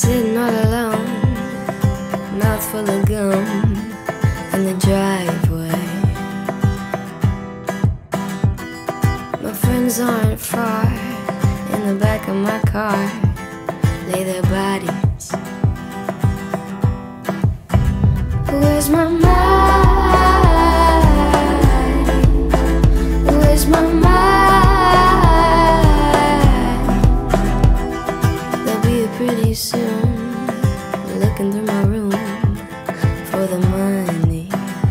Sitting all alone, mouth full of gum in the driveway. My friends aren't far, in the back of my car lay their bodies. Where's my mind? Where's my mind? They'll be here pretty soon, looking through my room for the money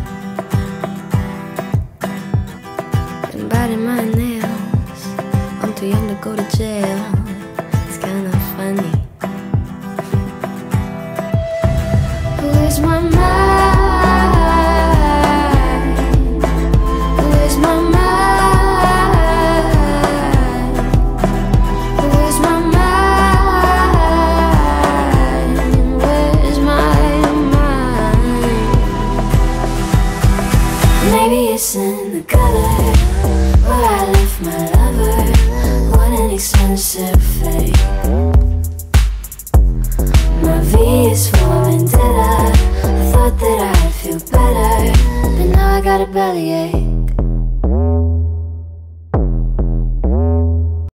and biting my nails. I'm too young to go to jail. It's kinda funny. Where's my mind? Where's my mind? Where's my mind? Where's my mind? Maybe it's in the gutter where I left my lover. What an expensive fate. My V is for vendetta. I thought that I'd feel better, but now I got a bellyache.